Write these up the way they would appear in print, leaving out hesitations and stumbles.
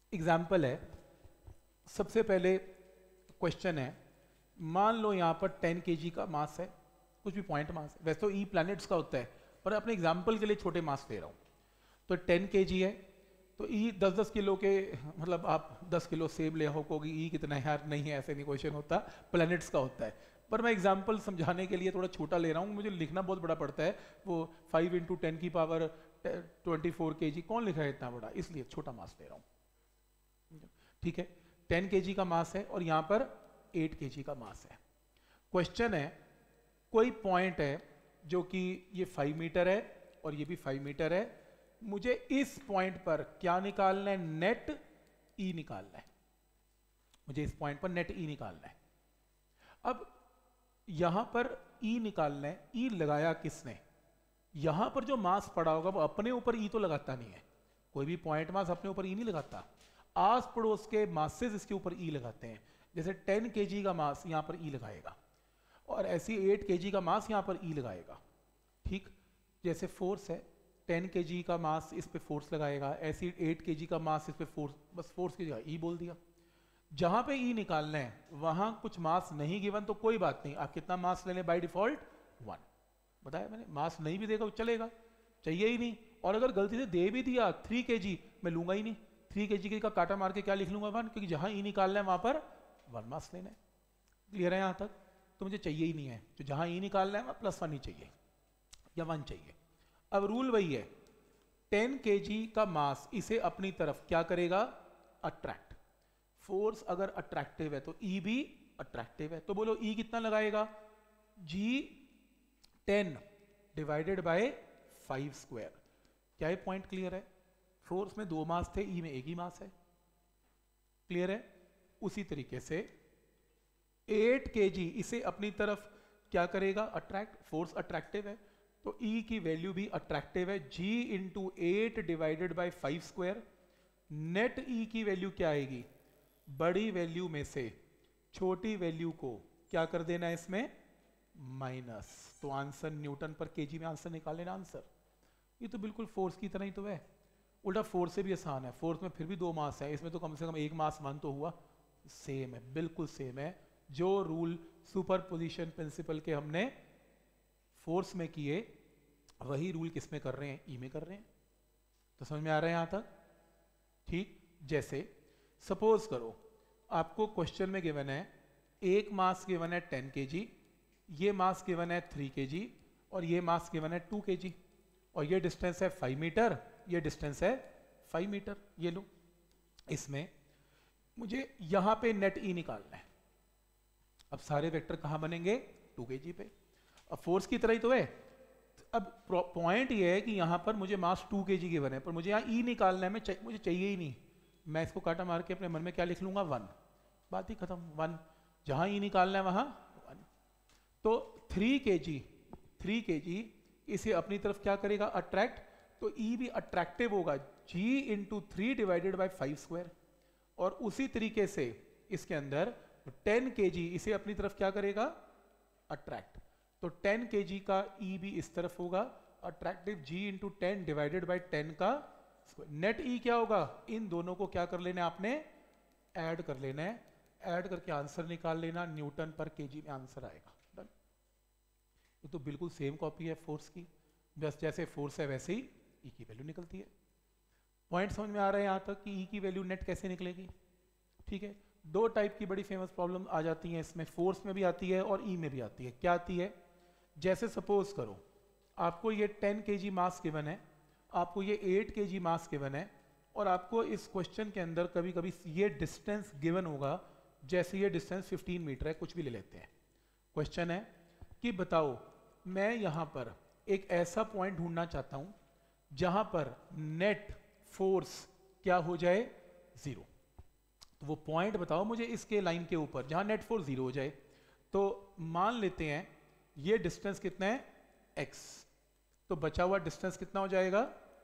Example है, सबसे पहले क्वेश्चन है, मान लो यहाँ पर 10 kg का मास है, कुछ भी पॉइंट मास है, वैसे तो ई प्लैनेट्स का होता है पर अपने एग्जाम्पल के लिए छोटे मास ले रहा हूँ। तो 10 kg है तो ई 10-10 किलो के, मतलब आप 10 किलो सेब ले होगी, ई कितना है यार, नहीं है, ऐसे नहीं क्वेश्चन होता, प्लैनेट्स का होता है। पर मैं एग्जाम्पल समझाने के लिए थोड़ा छोटा ले रहा हूँ, मुझे लिखना बहुत बड़ा पड़ता है, वो 5 × 10 की पावर 24 kg कौन लिखा है इतना बड़ा, इसलिए छोटा मास ले रहा हूँ। ठीक है, 10 kg का मास है और यहाँ पर 8 kg का मास है। क्वेश्चन है, कोई पॉइंट है जो कि ये 5 मीटर है और ये भी 5 मीटर है, मुझे इस पॉइंट पर क्या निकालना है, नेट ई निकालना है, मुझे इस पॉइंट पर नेट ई निकालना है। अब यहां पर ई निकालना है, ई लगाया किसने, यहां पर जो मास पड़ा होगा वो अपने ऊपर ई तो लगाता नहीं है, कोई भी पॉइंट मास अपने ऊपर ई नहीं लगाता, आस पड़ोस के मासेस इसके ऊपर ई लगाते हैं। जैसे 10 kg का मास यहां पर ई लगाएगा और ऐसी 8 kg का मास यहां पर ई लगाएगा। ठीक, जैसे फोर्स है, 10 kg का मास इस पे फोर्स लगाएगा, ऐसी 8 kg का मास इस पे फोर्स, बस फोर्स की जगह ई बोल दिया। जहां पे ई निकालना है वहां कुछ मास नहीं गिवन तो कोई बात नहीं, आप कितना मास ले लें, बाय डिफॉल्ट 1 बताया मैंने, मास नहीं भी देगा तो चलेगा, चाहिए ही नहीं। और अगर गलती से दे भी दिया 3 kg, मैं लूंगा ही नहीं, 3 kg का काटा मार के क्या लिख लूंगा 1, क्योंकि जहां ई निकालना है वहां पर 1 मास लेना है। क्लियर है यहां तक? तो मुझे चाहिए ही नहीं है, तो जहां ई निकालना है वहां +1 ही चाहिए या 1 चाहिए। अब रूल वही है, 10 kg का मास इसे अपनी तरफ क्या करेगा, अट्रैक्ट। फोर्स अगर अट्रैक्टिव है तो ई भी अट्रैक्टिव है, तो बोलो ई कितना लगाएगा, G10 डिवाइडेड बाय 5 स्क्वायर। क्या ये पॉइंट क्लियर है? फोर्स में 2 मास थे, ई में एक ही मास है। क्लियर है? उसी तरीके से 8 kg इसे अपनी तरफ क्या करेगा, अट्रैक्ट, फोर्स अट्रैक्टिव है तो E की वैल्यू भी अट्रैक्टिव है, G × 8 divided by 5 square. Net E की वैल्यू क्या आएगी, बड़ी वैल्यू में से छोटी वैल्यू को क्या कर देना है इसमें, माइनस, तो आंसर न्यूटन पर केजी में आंसर निकाल लेना आंसर। ये तो बिल्कुल फोर्स की तरह ही तो है, उल्टा फोर्स से भी आसान है, फोर्स में फिर भी 2 मास है, इसमें तो कम से कम 1 मास 1 तो हुआ, सेम है, बिल्कुल सेम है। जो रूल सुपरपोजिशन प्रिंसिपल के हमने फोर्स में किए वही रूल किस में कर रहे हैं, ई में कर रहे हैं। तो समझ में आ रहा है यहां तक? ठीक, जैसे सपोज करो आपको क्वेश्चन में गिवन है, एक मास गिवन है 10 kg, ये मास गिवन है 3 kg और ये मास गिवन है 2 kg और ये डिस्टेंस है 5 मीटर, ये डिस्टेंस है 5 मीटर। ये लो, इसमें मुझे यहां पे नेट ई निकालना है। अब सारे वेक्टर कहां बनेंगे, 2 kg पे। अब फोर्स की तरह ही तो है। अब पॉइंट ये है कि यहां पर मुझे मास 2 kg गिवन है पर मुझे यहाँ ई निकालना है, मुझे चाहिए ही नहीं, मैं इसको काटा मार के अपने मन में क्या लिख लूंगा, 1, बात ही खत्म, 1। जहां ई निकालना है वहां 1। तो 3 kg इसे अपनी तरफ क्या करेगा, अट्रैक्ट, तो ई भी अट्रैक्टिव होगा, G × 3 डिवाइडेड बाय 5 स्क्वायर। और उसी तरीके से इसके अंदर 10 kg इसे अपनी तरफ क्या करेगा, अट्रैक्ट, तो 10 kg का ई भी इस तरफ होगा, अट्रैक्टिव, G × 10 डिवाइडेड बाय 10 का स्क्वायर। नेट ई क्या होगा, इन दोनों को क्या कर लेना है आपने, ऐड कर लेना है, ऐड करके आंसर निकाल लेना, न्यूटन पर केजी में आंसर आएगा। डन। ये तो बिल्कुल सेम कॉपी है फोर्स की, बस जैसे फोर्स है वैसे ही ई की वैल्यू निकलती है। पॉइंट समझ में आ रहा है यहां तक कि ई की वैल्यू नेट कैसे निकलेगी? ठीक है, 2 टाइप की बड़ी फेमस प्रॉब्लम आ जाती हैं इसमें, फोर्स में भी आती है और ई में भी आती है। क्या आती है, जैसे सपोज करो आपको ये 10 kg मास गिवन है, आपको ये 8 kg मास गिवन है और आपको इस क्वेश्चन के अंदर कभी कभी ये डिस्टेंस गिवन होगा, जैसे ये डिस्टेंस 15 मीटर है, कुछ भी ले लेते हैं। क्वेश्चन है कि बताओ मैं यहां पर एक ऐसा पॉइंट ढूंढना चाहता हूं जहां पर नेट फोर्स क्या हो जाए, 0। तो वो पॉइंट बताओ मुझे इसके लाइन के ऊपर जहां नेट फोर्स 0 हो जाए। तो मान लेते हैं ये डिस्टेंस कितना है, x, तो बचा हुआ डिस्टेंस कितना हो जाएगा,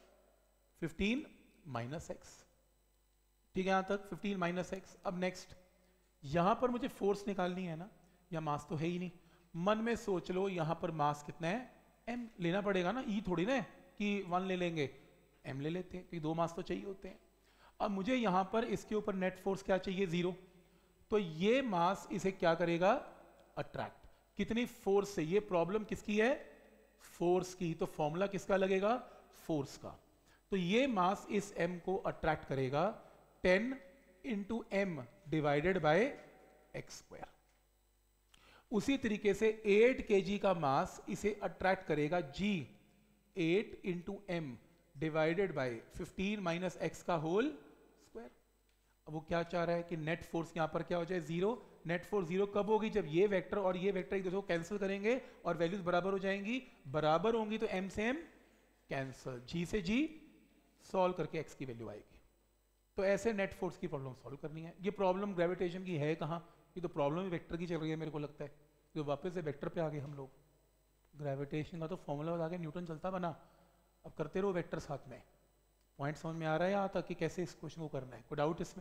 15 - x। ठीक है, यहां तक 15 - x। अब नेक्स्ट, यहां पर मुझे फोर्स निकालनी है ना, या मास तो है ही नहीं, मन में सोच लो यहां पर मास कितना है, m लेना पड़ेगा ना, e थोड़ी ना कि 1 ले लेंगे, m ले लेते हैं क्योंकि 2 मास तो चाहिए होते हैं। अब मुझे यहां पर इसके ऊपर नेट फोर्स क्या चाहिए, 0। तो ये मास इसे क्या करेगा, अट्रैक्ट। कितनी फोर्स से, ये प्रॉब्लम किसकी है, फोर्स की, तो फॉर्मूला किसका लगेगा, फोर्स का। तो ये मास इस m को अट्रैक्ट करेगा 10 into M divided by X square. उसी तरीके से 8 kg का मास इसे अट्रैक्ट करेगा g 8 into M divided by 15 minus X का होल स्क्वायर। अब वो क्या चाह रहा है कि नेट फोर्स यहां पर क्या हो जाए, 0। नेट फोर्स 0 कब होगी, जब ये वेक्टर और ये वेक्टर एक दूसरे को कैंसिल करेंगे और वैल्यूज बराबर हो जाएंगी। बराबर होंगी तो m से m कैंसिल, g से g सॉल्व करके x की वैल्यू आएगी। तो ऐसे नेट फोर्स की प्रॉब्लम सॉल्व करनी है। ये प्रॉब्लम ग्रेविटेशन की है कहाँ, ये तो प्रॉब्लम ही वेक्टर की चल रही है मेरे को लगता है। तो वापस से वेक्टर पे आ गए हम लोग। ग्रेविटेशन का तो फॉर्मूला बता के न्यूटन चलता बना, अब करते रहो वेक्टर साथ में। पॉइंट समझ में आ रहा है यहाँ तक कि कैसे इस क्वेश्चन को करना है, कोई डाउट इसमें,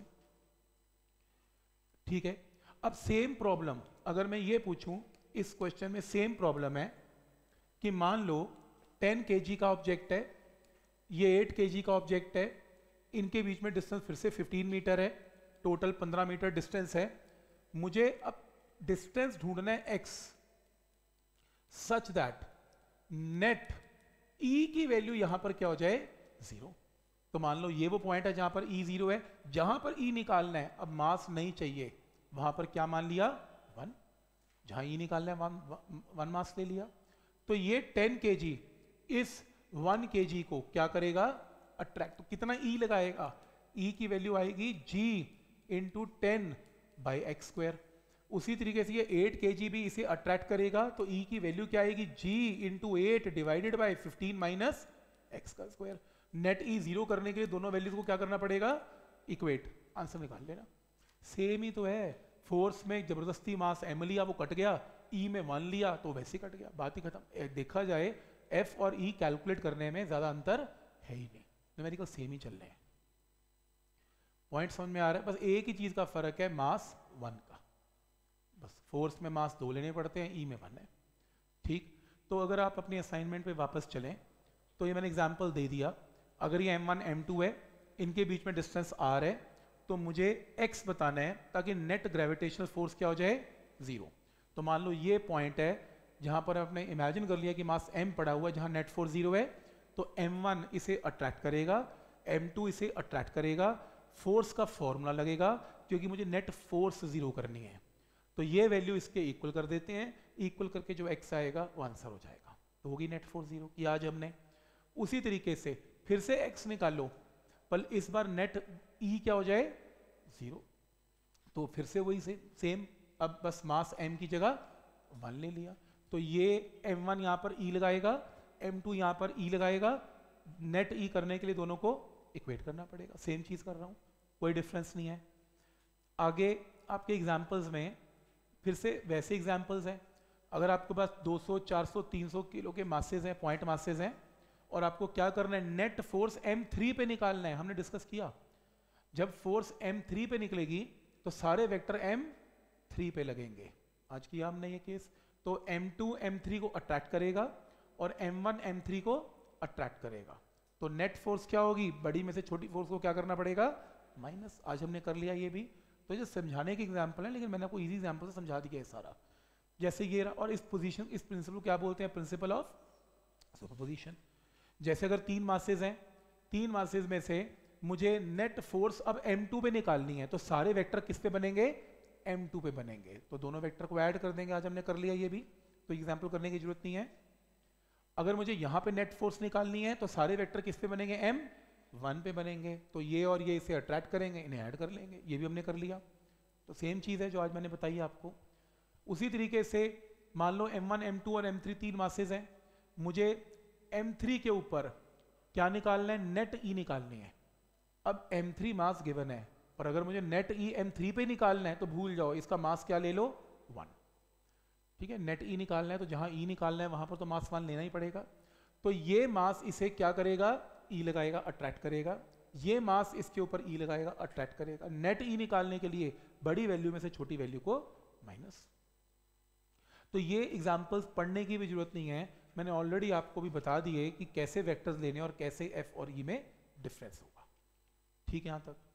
ठीक है। अब सेम प्रॉब्लम अगर मैं ये पूछूं, इस क्वेश्चन में सेम प्रॉब्लम है कि मान लो 10 kg का ऑब्जेक्ट है, ये 8 kg का ऑब्जेक्ट है, इनके बीच में डिस्टेंस फिर से 15 मीटर है, टोटल 15 मीटर डिस्टेंस है। मुझे अब डिस्टेंस ढूंढना है x such that net E की वैल्यू यहां पर क्या हो जाए, 0। तो मान लो ये वो पॉइंट है जहां पर E 0 है, जहां पर E निकालना है, अब मास नहीं चाहिए, वहां पर क्या मान लिया, 1। जहां E निकालना है 1 मास ले लिया। तो ये 10 kg इस 1 kg को क्या करेगा, अट्रैक्ट। तो कितना E लगाएगा, E की वैल्यू आएगी g into 10 by X square. उसी तरीके से ये 8 kg भी इसे अट्रैक्ट करेगा, तो E की वैल्यू क्या आएगी, g into 8 divided by 15 minus X का स्क्वायर। नेट E 0 करने के लिए दोनों वैल्यूज को क्या करना पड़ेगा, इक्वेट, आंसर निकाल लेना। सेम ही तो है, फोर्स में जबरदस्ती मास m लिया, वो कट गया, E में 1 लिया तो वैसे कट गया, बात ही खत्म। देखा जाए F और E कैलकुलेट करने में ज्यादा अंतर है ही नहीं, न्यूमेरिकल सेम ही चल रहे हैं। पॉइंट समझ में आ रहा है, बस एक ही चीज का फर्क है, मास 1 का, बस फोर्स में मास 2 लेने पड़ते हैं, ई में 1 है, ठीक। तो अगर आप अपनी असाइनमेंट पे वापस चलें, तो ये मैंने एग्जांपल दे दिया। अगर ये m1 m2 है, इनके बीच में डिस्टेंस r है, तो मुझे x बताना है ताकि नेट ग्रेविटेशनल फोर्स क्या हो जाए, 0। तो मान लो ये पॉइंट है जहां पर आपने इमेजिन कर लिया कि मास m पड़ा हुआ है, जहां नेट फोर्स 0 है, तो m1 इसे अट्रैक्ट करेगा, m2 इसे अट्रैक्ट करेगा, फोर्स का फॉर्मूला लगेगा क्योंकि मुझे नेट फोर्स 0 करनी है। तो ये वैल्यू इसके इक्वल कर देते हैं, इक्वल करके जो x आएगा वो आंसर हो जाएगा, तो होगी नेट फोर्स 0 की आज हमने। उसी तरीके से फिर से x निकालो, पर इस बार नेट E क्या हो जाए, 0। तो फिर से वही सेम, अब बस मास m की जगह 1 ले लिया, तो ये m1 यहाँ पर E लगाएगा, m2 यहाँ पर E लगाएगा, नेट E करने के लिए दोनों को इक्वेट करना पड़ेगा। सेम चीज कर रहा हूँ, कोई डिफरेंस नहीं है। आगे आपके एग्जाम्पल्स में फिर से वैसे एग्जाम्पल्स हैं। अगर आपके पास 200, 400, 300 किलो के मासेज हैं, पॉइंट मासेज हैं, और आपको क्या करना है, नेट फोर्स m3 पे निकालना है। हमने डिस्कस किया, जब फोर्स m3 पे निकलेगी तो सारे वेक्टर m3 पे लगेंगे, आज किया हमने ये केस। तो m2 m3 को अट्रैक्ट करेगा और m1 m3 को अट्रैक्ट करेगा, तो नेट फोर्स क्या होगी, बड़ी में से छोटी फोर्स को क्या करना पड़ेगा, माइनस। आज हमने कर लिया ये भी, तो ये समझाने के एग्जाम्पल है, लेकिन मैंने आपको इजी एग्जाम्पल से समझा दिया है सारा। जैसे ये रहा, और इस पोजीशन, इस प्रिंसिपल क्या बोलते हैं, प्रिंसिपल ऑफ सुपरपोजिशन। जैसे अगर 3 मासेज हैं, 3 मासेज में से मुझे नेट फोर्स अब m2 पे निकालनी है, तो सारे वेक्टर किस पे बनेंगे, m2 पे बनेंगे, तो दोनों वेक्टर को ऐड कर देंगे। आज हमने कर लिया ये भी, तो एग्जाम्पल करने की जरूरत नहीं है। अगर मुझे यहाँ पे नेट फोर्स निकालनी है, तो सारे वेक्टर किस पे बनेंगे, m1 पे बनेंगे, तो ये और ये इसे अट्रैक्ट करेंगे, इन्हें ऐड कर लेंगे, ये भी हमने कर लिया। तो सेम चीज़ है जो आज मैंने बताई आपको। उसी तरीके से मान लो m1, m2 और m3 3 मासेज हैं, मुझे m3 के ऊपर क्या निकालना है, नेट E निकालनी है। अब m3 मास गिवन है, पर अगर मुझे नेट E m3 पे निकालना है तो भूल जाओ, इसका मास क्या ले लो, 1, ठीक है। नेट E निकालना है तो जहां E निकालना है वहां पर तो मास 1 लेना ही पड़ेगा। तो ये मास इसे क्या करेगा, E लगाएगा, अट्रैक्ट करेगा, ये मास इसके ऊपर E लगाएगा, अट्रैक्ट करेगा। नेट E निकालने के लिए बड़ी वैल्यू में से छोटी वैल्यू को माइनस। तो ये एग्जांपल्स पढ़ने की भी जरूरत नहीं है, मैंने ऑलरेडी आपको भी बता दिए कि कैसे वेक्टर्स लेने और कैसे F और E में डिफरेंस होगा, ठीक है। यहां तक